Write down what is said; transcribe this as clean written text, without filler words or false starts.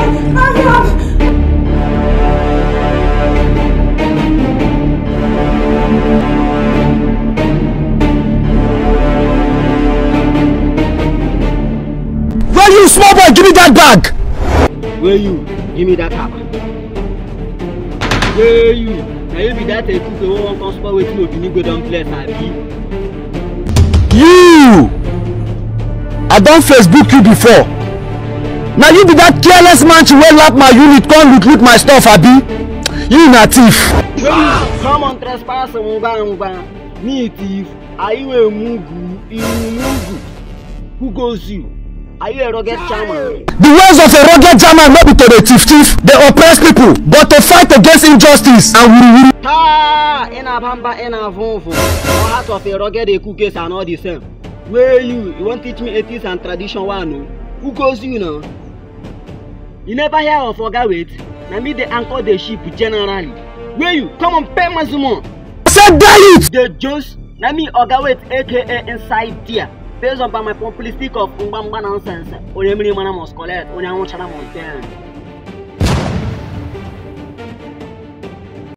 Well, you small boy, give me that bag. Where you? Give me that cap. Where you? Now you be that a cook who won't come spot with you. You go down place, Abi. You! I don't Facebook you before. Now you be that careless man who will lap my unit, come loot my stuff, Abi. You na thief. Come on, trespass, Muba. Me thief. Are you a Mugu? Who goes you? Are you a rugged German? The ways of a rugged German not be to the thief. They oppress people, but to fight against injustice and wuri. Ah, ena bamba, ena vonvo. The heart of a rugged cookies are not the same. Where you? You won't teach me ethics and tradition one? Who goes you now? You never hear of Ogawait? Now me they anchor the ship generally. Where you? Come on, pay my sumo. I said that it! The Jones, now me Ogawait aka inside there. Based on my populistic of Umbamba nonsense, or Emily Manamos collect, or Yamuchana Mountain.